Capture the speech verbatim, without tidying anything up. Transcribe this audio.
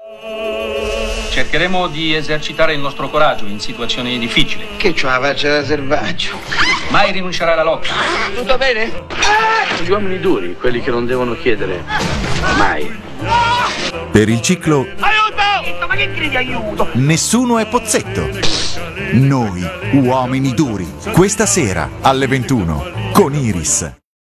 Cercheremo di esercitare il nostro coraggio in situazioni difficili. Che c'ho la faccia da selvaggio? Mai rinunciare alla lotta. Tutto bene? Gli uomini duri, quelli che non devono chiedere mai. Per il ciclo Aiuto! Ma che gridi aiuto? Nessuno è Pozzetto. Noi, uomini duri. Questa sera alle ventuno con Iris.